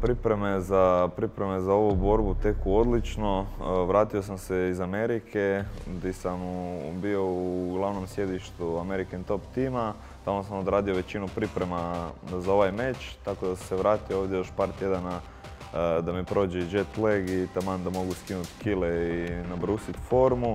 Pripreme za ovu borbu teku odlično. Vratio sam se iz Amerike gdje sam bio u glavnom sjedištu American Top tima. Tamo sam odradio većinu priprema za ovaj meč, tako da sam se vratio ovdje još par tjedana da mi prođe jet lag i taman da mogu skinuti kile i nabrusiti formu.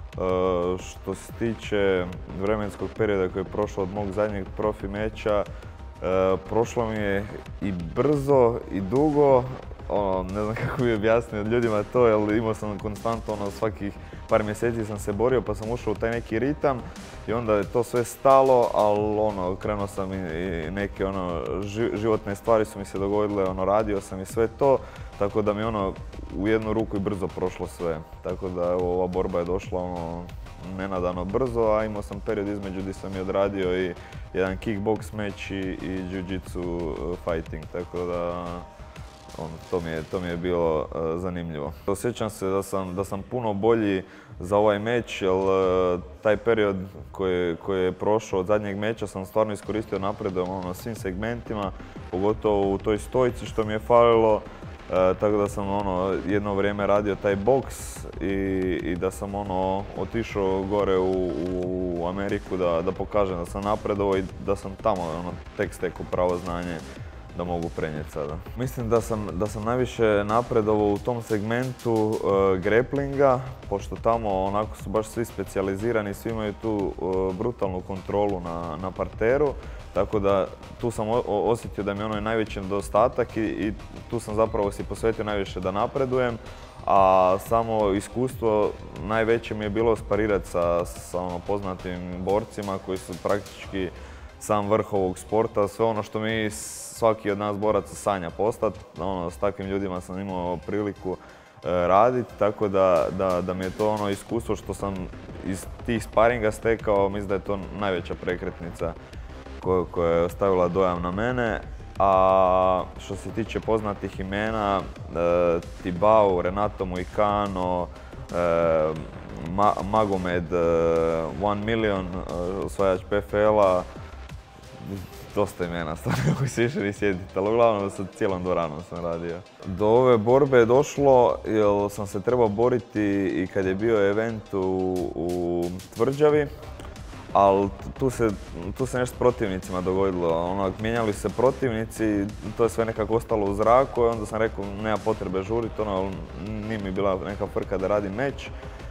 Što se tiče vremenskog perioda koji je prošlo od mog zadnjeg profi meča, prošlo mi je i brzo i dugo. Ne znam kako bi objasnio ljudima to, jer imao sam konstantno svakih par mjeseci sam se borio pa sam ušao u taj neki ritam i onda je to sve stalo, ali krenuo sam i neke životne stvari su mi se dogodile, radio sam i sve to, tako da mi u jednu ruku i brzo prošlo sve. Tako da ova borba je došla nenadano brzo, a imao sam period između gdje sam i odradio i jedan kickbox meč i jiu-jitsu fighting, tako da to mi je bilo zanimljivo. Osjećam se da sam puno bolji za ovaj meč, jer taj period koji je prošao od zadnjeg meča sam stvarno iskoristio napredujem na svim segmentima, pogotovo u toj stojci što mi je falilo. Tako da sam jedno vrijeme radio taj boks i da sam otišao gore u Ameriku da pokažem da sam napredovao i da sam tamo tek stekao pravo znanje da mogu prenijeti sada. Mislim da sam najviše napredovao u tom segmentu grapplinga, pošto tamo onako su baš svi specijalizirani, svi imaju tu brutalnu kontrolu na parteru. Tako da tu sam osjetio da mi je najveći nedostatak i tu sam zapravo si posvetio najviše da napredujem. A samo iskustvo najveće mi je bilo sparirati sa poznatim borcima koji su praktički sam vrh ovog sporta. Sve ono što mi svaki od nas boraca sanja postati, s takvim ljudima sam imao priliku raditi, tako da mi je to iskustvo što sam iz tih sparinga stekao, mislim da je to najveća prekretnica koja je ostavila dojam na mene. A što se tiče poznatih imena, Tibau, Renato Moicano, Magomed, 1 Million, osvajač PFL-a, dosta imena, stvarno koji se više ni sjetiti, ali uglavnom sa cijelom dvoranom sam radio. Do ove borbe je došlo jer sam se trebao boriti i kad je bio event u Tvrđavi, ali tu se nešto s protivnicima dogodilo. Mijenjali se protivnici, to je sve nekako ostalo u zraku i onda sam rekao nema potrebe žuriti, nije mi bila neka frka da radim meč.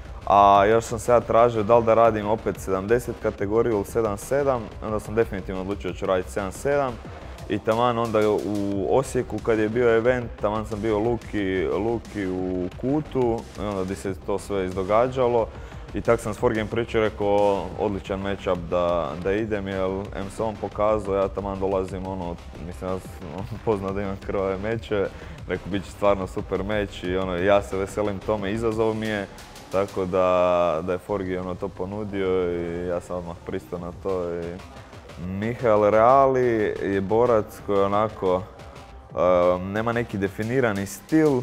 A još sam se ja tražio da li da radim opet 70 kategoriju ili 7-7, onda sam definitivno odlučio da ću raditi 7-7. I taman onda u Osijeku kad je bio event, taman sam bio Luki u kutu, onda gdje se to sve izdogađalo. I tak sam s Forgijem pričao i rekao odličan matchup da idem, jer M se on pokazao, ja taman dolazim, mislim ja poznao da imam krvave meče, rekao bit će stvarno super meč i ja se veselim tome, izazov mi je, tako da je Forgi to ponudio i ja sam odmah pristao na to. Mihael Reali je borac koji onako nema neki definirani stil,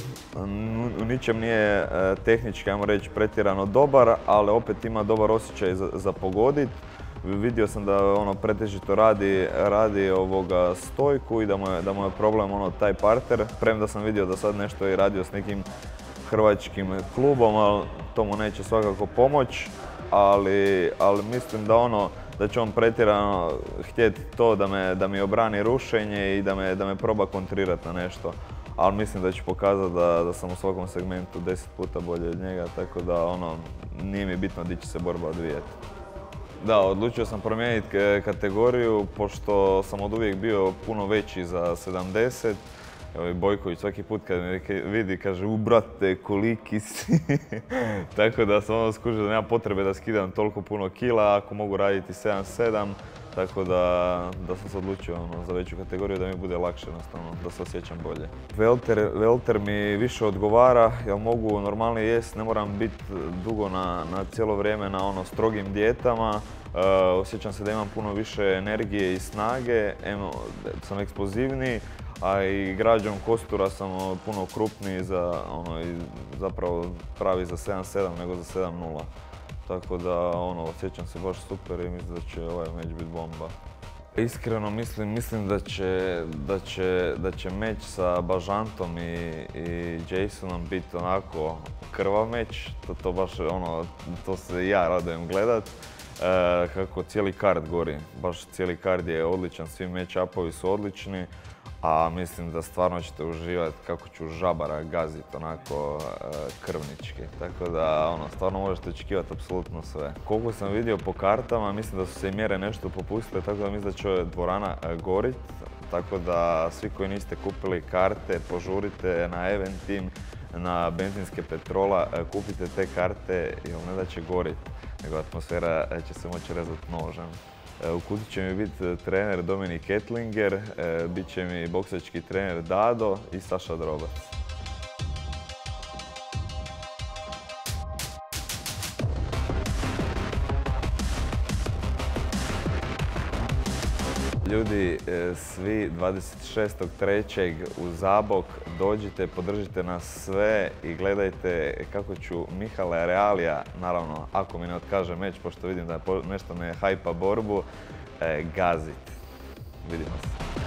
u ničem nije tehnički, ajmo reći, pretjerano dobar, ali opet ima dobar osjećaj za pogodit. Vidio sam da pretežito radi stojku i da mu je problem taj parter, premda sam vidio da sad nešto je radio s nekim hrvatskim klubom, ali to mu neće svakako pomoći, ali mislim da će on pretjerano htjeti to da mi obrani rušenje i da me proba kontrirati na nešto. Ali mislim da će pokazati da sam u svakom segmentu 10 puta bolji od njega, tako da nije mi bitno gdje će se borba odvijeti. Da, odlučio sam promijeniti kategoriju, pošto sam od uvijek bio puno veći za 70. Bojković svaki put kad me vidi kaže brate koliki si. Tako da sam skužio da nema potrebe da skidam toliko puno kila ako mogu raditi 7-7. Tako da sam se odlučio za veću kategoriju da mi bude lakše, da se osjećam bolje. Welter mi više odgovara, jer mogu normalnije jesti, ne moram biti dugo na cijelo vrijeme na strogim dijetama. Osjećam se da imam puno više energije i snage, sam eksplozivniji, a i građom kostura sam puno krupniji i zapravo pravi za 7-7 nego za 7-0. Tako da osjećam se baš super i mislim da će ovaj meč biti bomba. Iskreno mislim da će meč sa Bažantom i Jasonom biti onako krvav meč. To baš ono, to se ja radujem gledat. Kako cijeli kard gori, baš cijeli kard je odličan, svi match-upovi su odlični, a mislim da stvarno ćete uživati kako ću Žabara gaziti onako krvnički. Tako da ono, stvarno možete očekivati apsolutno sve. Koliko sam vidio po kartama, mislim da su se i mjere nešto popustile, tako da mislim da će dvorana gorit. Tako da svi koji niste kupili karte, požurite na Eventim, na benzinske Petrola, kupite te karte jer ne da će gorit, nego atmosfera će se moći rezati nožem. U kutu će mi biti trener Dominik Kettlinger, bit će mi boksački trener Dado i Saša Drobac. Ljudi, svi 26.3. u Zabok dođite, podržite nas sve i gledajte kako ću Mihala Realija, naravno ako mi ne otkaže meč, pošto vidim da nešto me hajpa borbu, gazit. Vidimo se.